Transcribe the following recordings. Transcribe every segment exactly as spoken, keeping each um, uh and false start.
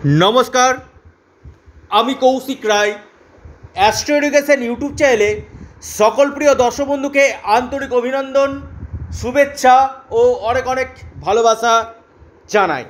नमस्कार আমি Kaushik Roy astro education YouTube চ্যানেলে সকল প্রিয় দর্শক বন্ধুকে আন্তরিক অভিনন্দন, শুভেচ্ছা ও অনেক অনেক ভালোবাসা জানাই।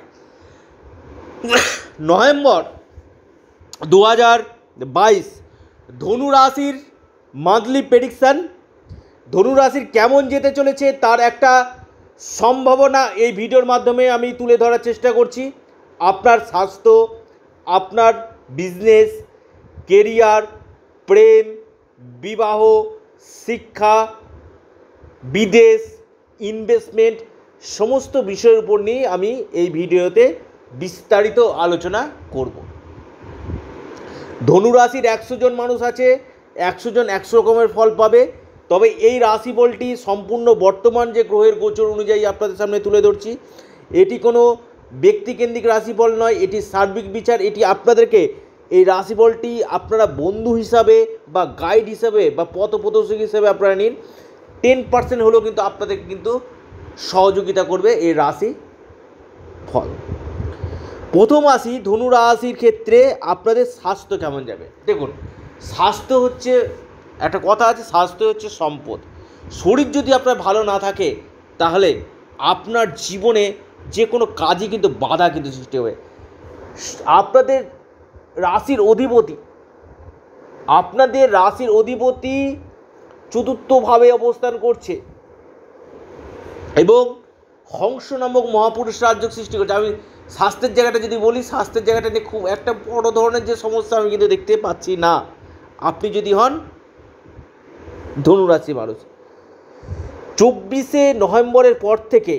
নভেম্বর দু হাজার বাইশ ধনু রাশির মান্থলি প্রেডিকশান, ধনু রাশির কেমন যেতে চলেছে তার একটা সম্ভাবনা এই ভিডিওর মাধ্যমে আমি তুলে ধরার চেষ্টা করছি। আপনার স্বাস্থ্য, আপনার বিজনেস, কেরিয়ার, প্রেম, বিবাহ, শিক্ষা, বিদেশ, ইনভেস্টমেন্ট সমস্ত বিষয়ের উপর নিয়ে আমি এই ভিডিওতে বিস্তারিত আলোচনা করব। ধনু রাশির একশো জন মানুষ আছে, একশো জন একশো রকমের ফল পাবে। তবে এই রাশিফলটি সম্পূর্ণ বর্তমান যে গ্রহের গোচর অনুযায়ী আপনাদের সামনে তুলে ধরছি। এটি কোনো ব্যক্তিকেন্দ্রিক রাশিফল নয়, এটি সার্বিক বিচার। এটি আপনাদেরকে এই রাশিফলটি আপনারা বন্ধু হিসাবে বা গাইড হিসাবে বা পথপ্রদর্শক হিসাবে আপনারা নিন। টেন পার্সেন্ট হলেও কিন্তু আপনাদেরকে কিন্তু সহযোগিতা করবে এই রাশি ফল। প্রথম রাশি ধনু রাশির ক্ষেত্রে আপনাদের স্বাস্থ্য কেমন যাবে। দেখুন, স্বাস্থ্য হচ্ছে একটা কথা আছে, স্বাস্থ্য হচ্ছে সম্পদ। শরীর যদি আপনার ভালো না থাকে তাহলে আপনার জীবনে যে কোনো কাজই কিন্তু বাধা কিন্তু সৃষ্টি হবে। আপনাদের রাশির অধিপতি আপনাদের রাশির অধিপতি চতুর্থভাবে অবস্থান করছে এবং হংস নামক মহাপুরুষ রাজ্য সৃষ্টি করছে। আমি স্বাস্থ্যের জায়গাটা যদি বলি, স্বাস্থ্যের জায়গাটা নিয়ে খুব একটা বড় ধরনের যে সমস্যা আমি কিন্তু দেখতে পাচ্ছি না। আপনি যদি হন ধনু রাশি মানুষ, চব্বিশে নভেম্বরের পর থেকে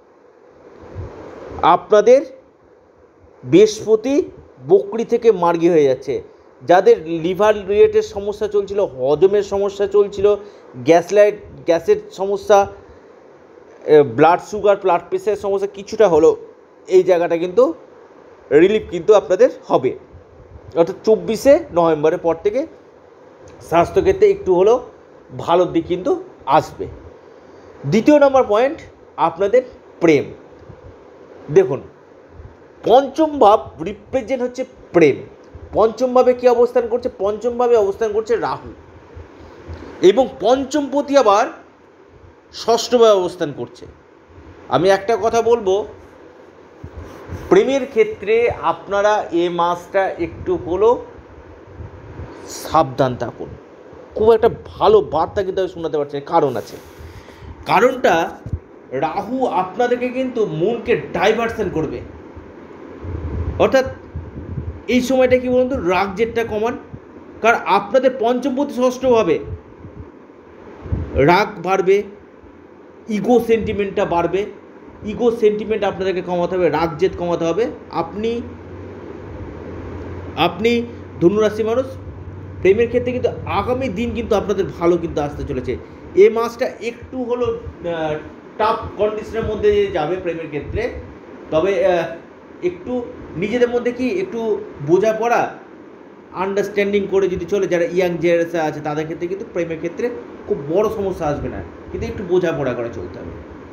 আপনাদের বৃহস্পতি বকরি থেকে মার্গী হয়ে যাচ্ছে। যাদের লিভার রিলেটেড সমস্যা চলছিল, হজমের সমস্যা চলছিল, গ্যাস লাইট গ্যাসের সমস্যা, ব্লাড সুগার, ব্লাড প্রেশারের সমস্যা কিছুটা হলো এই জায়গাটা কিন্তু রিলিফ কিন্তু আপনাদের হবে। অর্থাৎ চব্বিশে নভেম্বরের পর থেকে স্বাস্থ্যক্ষেত্রে একটু হলেও ভালোর দিক কিন্তু আসবে। দ্বিতীয় নম্বর পয়েন্ট, আপনাদের প্রেম। দেখুন, পঞ্চম ভাব রিপ্রেজেন্ট হচ্ছে প্রেম। পঞ্চম ভাবে কী অবস্থান করছে? পঞ্চম ভাবে অবস্থান করছে রাহু, এবং পঞ্চমপতি আবার ষষ্ঠভাবে অবস্থান করছে। আমি একটা কথা বলবো, প্রেমের ক্ষেত্রে আপনারা এ মাসটা একটু হলেও সাবধান থাকুন। খুব একটা ভালো বার্তা কিন্তু আমি শোনাতে পারছি না, কারণ আছে। কারণটা, রাহু আপনাদেরকে কিন্তু মনকে ডাইভার্সন করবে। অর্থাৎ এই সময়টা কি বলুন তো, রাগ জেদটা কমান। কারণ আপনাদের পঞ্চমপতি ষষ্ঠভাবে রাগ বাড়বে, ইগো সেন্টিমেন্টটা বাড়বে। ইগো সেন্টিমেন্ট আপনাদেরকে কমাতে হবে, রাগ জেদ কমাতে হবে। আপনি আপনি ধনুরাশি মানুষ, প্রেমের ক্ষেত্রে কিন্তু আগামী দিন কিন্তু আপনাদের ভালো কিন্তু আসতে চলেছে। এ মাসটা একটু হলো টাফ কন্ডিশনের মধ্যে যাবে প্রেমের ক্ষেত্রে। তবে একটু নিজেদের মধ্যে কি একটু বোঝাপড়া, আন্ডারস্ট্যান্ডিং করে যদি চলে, যারা ইয়াং জেনারেশন আছে তাদের ক্ষেত্রে কিন্তু প্রেমের ক্ষেত্রে খুব বড় সমস্যা আসবে না, কিন্তু একটু বোঝাপড়া করে চলতে হবে।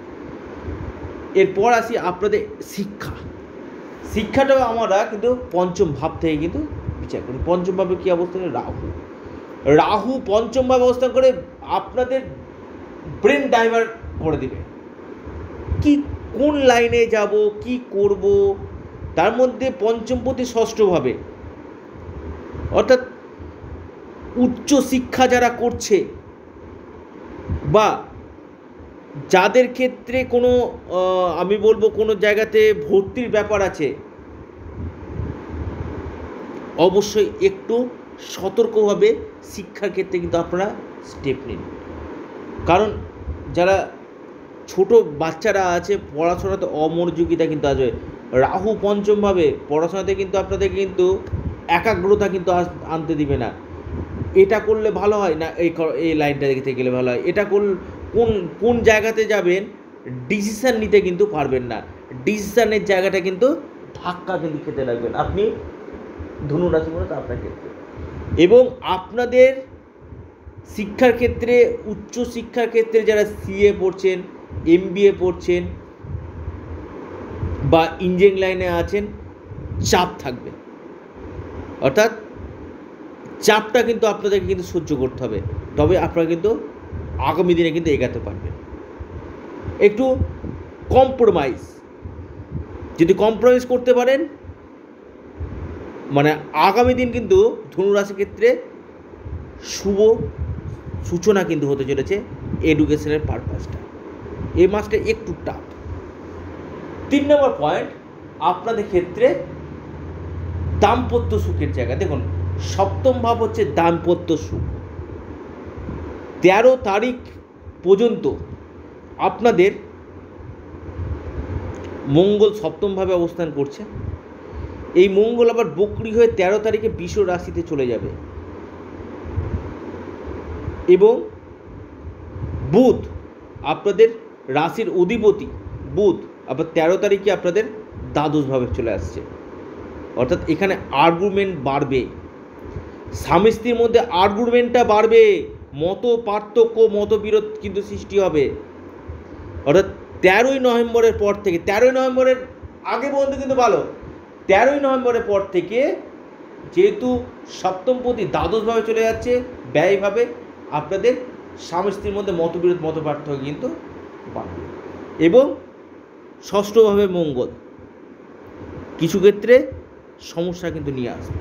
এরপর আসি আপনাদের শিক্ষা। শিক্ষাটাও আমরা কিন্তু পঞ্চম ভাব থেকে কিন্তু বিচার করি। পঞ্চম ভাবে কী অবস্থান? রাহু রাহু পঞ্চম ভাবে অবস্থান করে আপনাদের ব্রেন ডাইভার্ট করে দিবে। কি কোন লাইনে যাব, কি করব, তার মধ্যে পঞ্চমপতি ষষ্ঠভাবে, অর্থাৎ উচ্চ শিক্ষা যারা করছে বা যাদের ক্ষেত্রে কোনো আমি বলবো কোনো জায়গাতে ভর্তির ব্যাপার আছে, অবশ্যই একটু সতর্কভাবে শিক্ষার ক্ষেত্রে কিন্তু আপনারা স্টেপ নিন। কারণ যারা ছোট বাচ্চারা আছে পড়াশোনাতে অমনোযোগিতা কিন্তু আসবে। রাহু পঞ্চমভাবে পড়াশোনাতে কিন্তু আপনাদের কিন্তু একাগ্রতা কিন্তু আনতে দিবে না। এটা করলে ভালো হয় না, এই এই লাইনটা দেখতে গেলে ভালো হয়, এটা কোন কোন কোন জায়গাতে যাবেন ডিসিশান নিতে কিন্তু পারবেন না। ডিসিশানের জায়গাটা কিন্তু ধাক্কা কিন্তু খেতে লাগবেন আপনি ধনু রাশি মানুষ আপনার ক্ষেত্রে। এবং আপনাদের শিক্ষার ক্ষেত্রে, উচ্চ শিক্ষার ক্ষেত্রে যারা সিএ পড়ছেন, এমবিএ পড়ছেন বা ইঞ্জিনিয়ারিং লাইনে আছেন, চাপ থাকবে, অর্থাৎ চাপটা কিন্তু আপনাদেরকে কিন্তু সহ্য করতে হবে, তবে আপনারা কিন্তু আগামী দিনে কিন্তু এগাতে পারবেন। একটু কম্প্রোমাইজ, যদি কম্প্রোমাইজ করতে পারেন মানে আগামী দিন কিন্তু ধনুরাশির ক্ষেত্রে শুভ সূচনা কিন্তু হতে চলেছে এডুকেশনের পারপাসটা। এই মাসটা একটু টাফ। তিন নম্বর পয়েন্ট, আপনাদের ক্ষেত্রে দাম্পত্য সুখের জায়গা। দেখুন, সপ্তম ভাব হচ্ছে দাম্পত্য সুখ। তেরো তারিখ পর্যন্ত আপনাদের মঙ্গল সপ্তমভাবে অবস্থান করছে। এই মঙ্গল আবার বক্রী হয়ে তেরো তারিখে বৃষ রাশিতে চলে যাবে এবং বুধ আপনাদের রাশির অধিপতি বুধ আবার তেরো তারিখে আপনাদের দ্বাদশভাবে চলে আসছে। অর্থাৎ এখানে আর্গুমেন্ট বাড়বে, স্বামী স্ত্রীর মধ্যে আর্গুমেন্টটা বাড়বে, মত পার্থক্য মতবিরোধ কিন্তু সৃষ্টি হবে। অর্থাৎ তেরোই নভেম্বরের পর থেকে, তেরোই নভেম্বরের আগে পর্যন্ত কিন্তু ভালো, তেরোই নভেম্বরের পর থেকে যেহেতু সপ্তমপতি দ্বাদশভাবে চলে যাচ্ছে ব্যয়ভাবে, আপনাদের স্বামী স্ত্রীর মধ্যে মতবিরোধ মত পার্থক্য কিন্তু বাড়বে। এবং ষষ্ঠভাবে মঙ্গল কিছু ক্ষেত্রে সমস্যা কিন্তু নিয়ে আসবে।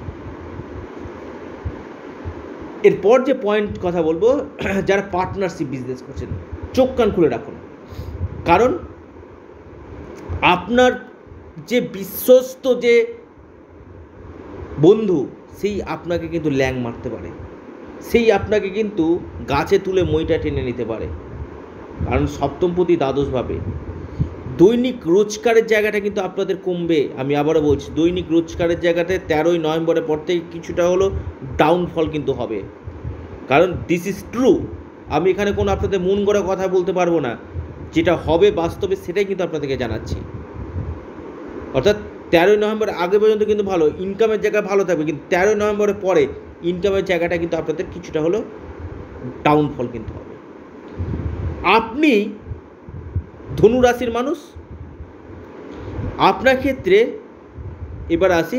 এরপর যে পয়েন্ট কথা বলবো, যারা পার্টনারশিপ বিজনেস করছেন চোখ কান খুলে রাখুন, কারণ আপনার যে বিশ্বস্ত যে বন্ধু সেই আপনাকে কিন্তু ল্যাং মারতে পারে, সেই আপনাকে কিন্তু গাছে তুলে মইটা টেনে নিতে পারে। কারণ সপ্তমপতি দ্বাদশভাবে দৈনিক রোজগারের জায়গাটা কিন্তু আপনাদের কমবে। আমি আবারও বলছি, দৈনিক রোজগারের জায়গাতে তেরোই নভেম্বরের পর থেকে কিছুটা হলো ডাউনফল কিন্তু হবে। কারণ দিস ইজ ট্রু, আমি এখানে কোনো আপনাদের মন গড়া কথা বলতে পারবো না, যেটা হবে বাস্তবে সেটাই কিন্তু আপনাদেরকে জানাচ্ছি। অর্থাৎ তেরোই নভেম্বর আগে পর্যন্ত কিন্তু ভালো, ইনকামের জায়গা ভালো থাকবে, কিন্তু তেরোই নভেম্বরের পরে ইনকামের জায়গাটা কিন্তু আপনাদের কিছুটা হলো ডাউনফল কিন্তু হবে। আপনি ধনু রাশির মানুষ, আপনার ক্ষেত্রে এবার আসি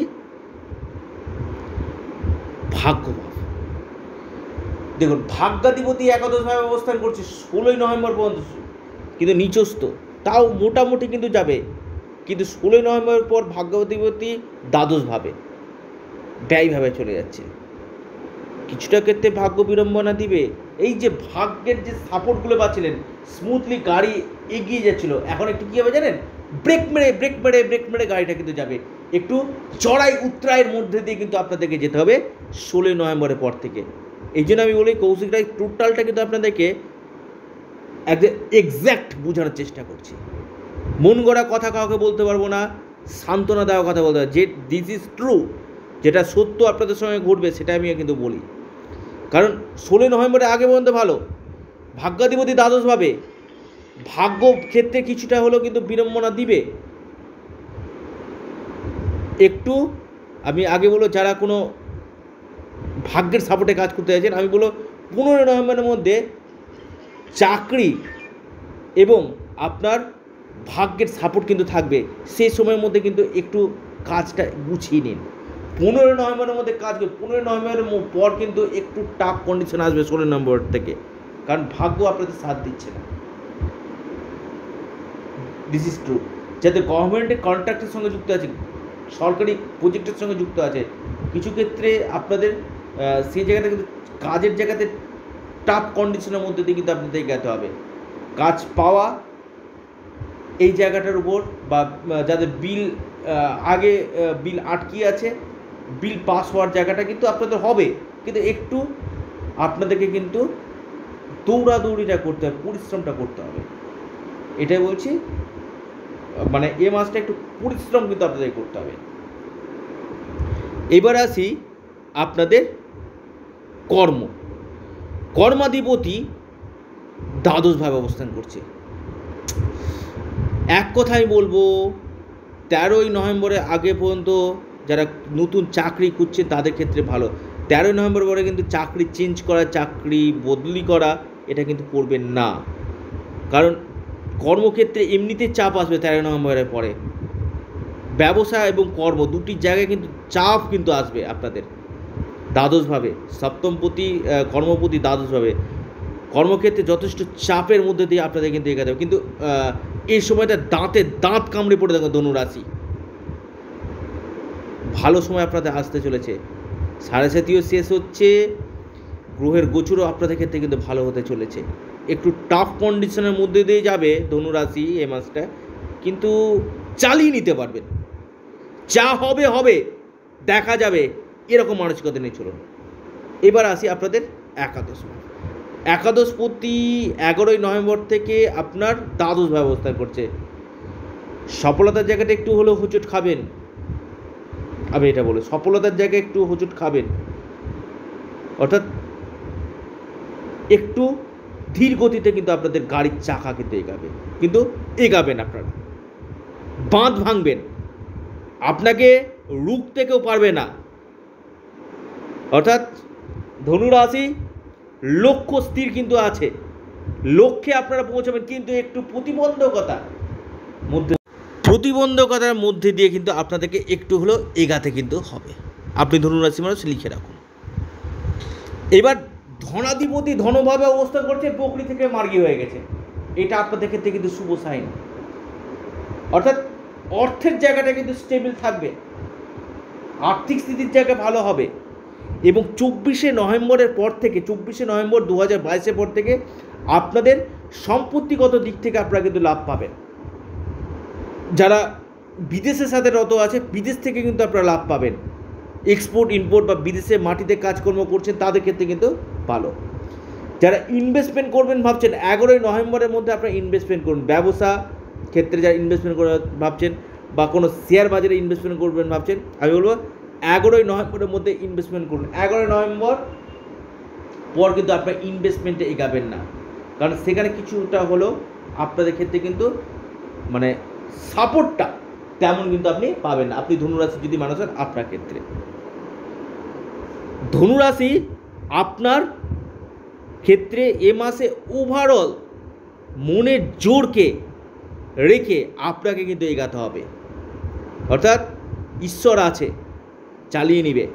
ভাগ্যভাব। দেখুন, ভাগ্যাধিপতি একাদশভাবে অবস্থান করছে ষোলোই নভেম্বর পর্যন্ত, কিন্তু নিচস্থ, তাও মোটামুটি কিন্তু যাবে। কিন্তু ষোলোই নভেম্বরের পর ভাগ্যাধিপতি দ্বাদশভাবে ব্যয়ভাবে চলে যাচ্ছে, কিছুটা ক্ষেত্রে ভাগ্য বিড়ম্বনা দিবে। এই যে ভাগ্যের যে সাপোর্টগুলো পাচ্ছিলেন, স্মুথলি গাড়ি এগিয়ে যাচ্ছিল, এখন একটু কী হবে জানেন, ব্রেক মেরে ব্রেক মেরে ব্রেক মেরে গাড়িটা কিন্তু যাবে, একটু চড়াই উত্তরায়ের মধ্যে দিয়ে কিন্তু আপনাদেরকে যেতে হবে ষোলোই নভেম্বরের পর থেকে। এই জন্য আমি বলি কৌশিক রায় টোটালটা কিন্তু আপনাদেরকে একদম এক্স্যাক্ট বোঝানোর চেষ্টা করছি। মন গড়া কথা কাউকে বলতে পারবো না, সান্ত্বনা দেওয়া কথা বলতে পারবো, যে দিস ইজ ট্রু, যেটা সত্য আপনাদের সঙ্গে ঘটবে সেটা আমি কিন্তু বলি। কারণ ষোলোই নভেম্বরের আগে পর্যন্ত ভালো, ভাগ্যাধিপতি দ্বাদশভাবে ভাগ্য ক্ষেত্রে কিছুটা হলেও কিন্তু বিড়ম্বনা দিবে একটু। আমি আগে বলো, যারা কোনো ভাগ্যের সাপোর্টে কাজ করতে চাইছেন, আমি বলো পনেরোই নভেম্বরের মধ্যে চাকরি এবং আপনার ভাগ্যের সাপোর্ট কিন্তু থাকবে, সেই সময়ের মধ্যে কিন্তু একটু কাজটা গুছিয়ে নিন। পনেরোই নভেম্বরের মধ্যে কাজ করবে, পনেরোই নভেম্বরের পর কিন্তু একটু টাফ কন্ডিশন আসবে ষোলোই নভেম্বর থেকে, কারণ ভাগ্য আপনাদের সাথ দিচ্ছে না। This is true. যাদের গভর্নমেন্টের কন্ট্রাক্টের সঙ্গে যুক্ত আছে, সরকারি প্রজেক্টের সঙ্গে যুক্ত আছে, কিছু ক্ষেত্রে আপনাদের সেই জায়গাটা কিন্তু কাজের জায়গাতে টাফ কন্ডিশনের মধ্যে দিয়ে কিন্তু আপনাদের যেতে হবে। কাজ পাওয়া এই জায়গাটার উপর, বা যাদের বিল আগে বিল আটকিয়ে আছে, বিল পাস হওয়ার জায়গাটা কিন্তু আপনাদের হবে, কিন্তু একটু আপনাদেরকে কিন্তু দৌড়াদৌড়িটা করতে হবে, পরিশ্রমটা করতে হবে, এটাই বলছি। মানে এ মাসটা একটু পরিশ্রম কিন্তু আপনাদের করতে হবে। এবার আসি আপনাদের কর্ম। কর্মাধিপতি দ্বাদশভাবে অবস্থান করছে। এক কথাই বলবো, তেরোই নভেম্বরের আগে পর্যন্ত যারা নতুন চাকরি খুঁজছে তাদের ক্ষেত্রে ভালো। তেরোই নভেম্বর পরে কিন্তু চাকরি চেঞ্জ করা, চাকরি বদলি করা, এটা কিন্তু করবেন না, কারণ কর্মক্ষেত্রে এমনিতে চাপ আসবে তেরোই নভেম্বরের পরে। ব্যবসা এবং কর্ম দুটি জায়গায় কিন্তু চাপ কিন্তু আসবে আপনাদের দ্বাদশভাবে, সপ্তমপতি কর্মপতি দ্বাদশভাবে, কর্মক্ষেত্রে যথেষ্ট চাপের মধ্যে দিয়ে আপনাদের কিন্তু এগোতে হবে। কিন্তু এই সময়টা দাঁতে দাঁত কামড়ে পড়ে দেখো ধনুরাশি, ভালো সময় আপনাদের আসতে চলেছে। সাড়ে সাতিও শেষ হচ্ছে, গ্রহের গোচরও আপনাদের ক্ষেত্রে কিন্তু ভালো হতে চলেছে। একটু টাফ কন্ডিশনের মধ্যে দিয়ে যাবে ধনুরাশি এ মাসটা, কিন্তু চালিয়ে নিতে পারবেন। যা হবে হবে, দেখা যাবে, এরকম মানসিকতা নিয়ে চলুন। এবার আসি আপনাদের একাদশ। একাদশপতি এগারোই নভেম্বর থেকে আপনার দ্বাদশ ব্যবস্থা করছে। সফলতার জায়গাটা একটু হলেও হোঁচট খাবেন, আমি এটা বলি সফলতার জায়গায় একটু হোঁচট খাবেন, অর্থাৎ একটু ধীর গতিতে কিন্তু আপনাদের গাড়ির চাকা কিন্তু এগাবে, কিন্তু এগাবেন আপনারা, বাঁধ ভাঙবেন, আপনাকে রুখতে কেউ পারবে না। অর্থাৎ ধনুরাশি লক্ষ্য স্থির কিন্তু আছে, লক্ষ্যে আপনারা পৌঁছাবেন, কিন্তু একটু প্রতিবন্ধকতা মধ্যে প্রতিবন্ধকতার মধ্যে দিয়ে কিন্তু আপনাদেরকে একটু হলেও এগাতে কিন্তু হবে। আপনি ধনুরাশি মানুষ লিখে রাখুন। এবার ধনাধিপতি ধনভাবে অবস্থান করছে, বকরি থেকে মার্গী হয়ে গেছে, এটা আপনাদের ক্ষেত্রে কিন্তু শুভ সাইন। অর্থাৎ অর্থের জায়গাটা কিন্তু স্টেবল থাকবে, আর্থিক স্থিতির জায়গা ভালো হবে। এবং চব্বিশে নভেম্বরের পর থেকে, চব্বিশে নভেম্বর দু হাজার বাইশের পর থেকে আপনাদের সম্পত্তিগত দিক থেকে আপনারা কিন্তু লাভ পাবেন। যারা বিদেশের সাথে রত আছে, বিদেশ থেকে কিন্তু আপনারা লাভ পাবেন। এক্সপোর্ট ইম্পোর্ট বা বিদেশে মাটিতে কাজকর্ম করছেন তাদের ক্ষেত্রে কিন্তু ভালো। যারা ইনভেস্টমেন্ট করবেন ভাবছেন, এগারোই নভেম্বরের মধ্যে আপনারা ইনভেস্টমেন্ট করুন। ব্যবসা ক্ষেত্রে যারা ইনভেস্টমেন্ট করে ভাবছেন বা কোনো শেয়ার বাজারে ইনভেস্টমেন্ট করবেন ভাবছেন, আমি বলবো এগারোই নভেম্বরের মধ্যে ইনভেস্টমেন্ট করুন। এগারোই নভেম্বর পর কিন্তু আপনার ইনভেস্টমেন্টে এগাবেন না, কারণ সেখানে কিছুটা হলেও আপনাদের ক্ষেত্রে কিন্তু মানে সাপোর্টটা তেমন কিন্তু আপনি পাবেন না, আপনি ধনুরাশি যদি মানুষ হন আপনার ক্ষেত্রে। ধনুরাশি আপনার ক্ষেত্রে এ মাসে ওভারঅল মনের জোরকে রেখে আপনাকে কিন্তু এগাতে হবে। অর্থাৎ ঈশ্বর আছে, চালিয়ে নিবে।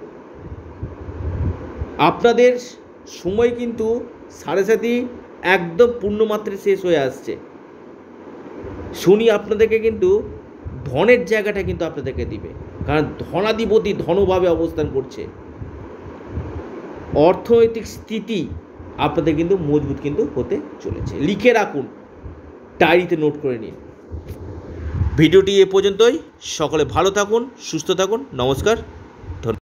আপনাদের সময় কিন্তু সাড়ে সাতি একদম পূর্ণমাত্রে শেষ হয়ে আসছে। শনি আপনাদেরকে কিন্তু ধনের জায়গাটা কিন্তু আপনাদেরকে দিবে, কারণ ধনাধিপতি ধনভাবে অবস্থান করছে। অর্থনৈতিক স্থিতি আপনাদের কিন্তু মজবুত কিন্তু হতে চলেছে। লিখে রাখুন, ডায়েরিতে নোট করে নিন। ভিডিওটি এ পর্যন্তই। সকলে ভালো থাকুন, সুস্থ থাকুন, নমস্কার।